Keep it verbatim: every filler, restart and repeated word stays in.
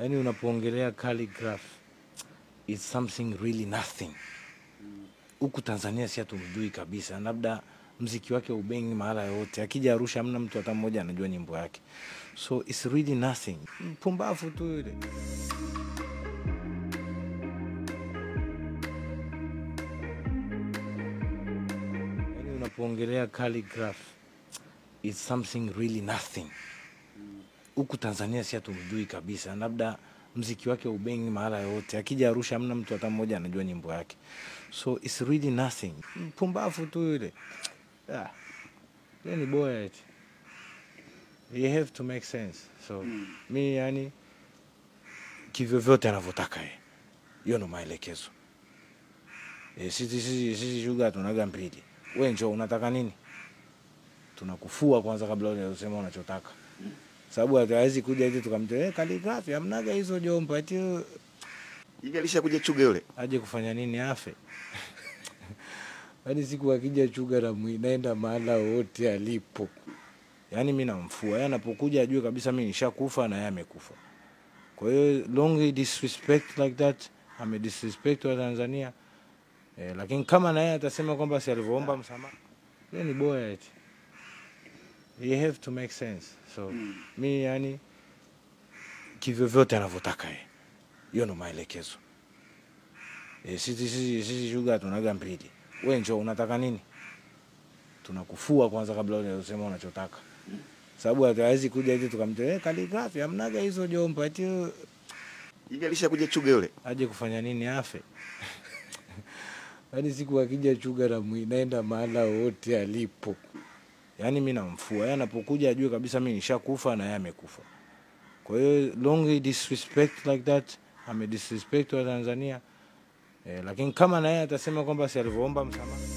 Yani unapoongelea Khaligraph, it's something really nothing. Huku Tanzania si hatumjui kabisa. Labda muziki wake ubengi mahala yote. Akija Arusha hamna mtu hata mmoja anajua nyimbo yake. So it's really nothing. Pumbafu tu yule. Yani unapoongelea Khaligraph, it's something really nothing. Huku Tanzania si hatumjui kabisa. Labda muziki wake ubengi mahala yote. Akija Arusha hamna mtu hata mmoja anajua nyimbo yake. So it's really nothing. Pumbafu tu yule. Ah. Yeye boy eti. You have to make sense. So mm. mi yani kivyo vyote anavyotaka yeye. Hiyo ndo maelekezo. Eh, sisi sisi sisi shuga tunaga mpili. Wewe njoo unataka nini? Tunakufua kwanza kabla hujasema unachotaka. Sababu hatuwezi kuja hivi tukamtoa eh Khaligraph hamnaga hizo jomba eti hivi alishakuja Chuga yule. Aje kufanya nini afe? Hadi siku akija Chuga na muinaenda mahala wote alipo. Yaani mimi namfua. Yeye anapokuja ajue kabisa mimi nishakufa na yeye amekufa. Kwa hiyo long disrespect like that, ame disrespect wa Tanzania. Eh, lakini kama na yeye atasema kwamba si alivyoomba msamaha, yeye ni boy eti. You have to make sense. So mm. mi yani kivyo vyote anavyotaka yeye. Hiyo ndo maelekezo. Eh, sisi sisi sisi shuga tunaga mpili. Wewe njoo unataka nini? Tunakufua kwanza kabla hujasema unachotaka. Sababu hatuwezi kuja hivi tukamtoa eh Khaligraph hamnaga hizo jomba eti hivi alishakuja Chuga yule. Aje kufanya nini afe? Hadi siku akija Chuga na muinaenda mahala wote alipo. Yaani mimi namfua. Yeye anapokuja ajue kabisa mimi nishakufa na yeye amekufa. Kwa hiyo long disrespect like that, ame disrespect wa Tanzania. Eh, lakini kama na yeye atasema kwamba si alivyoomba msamaha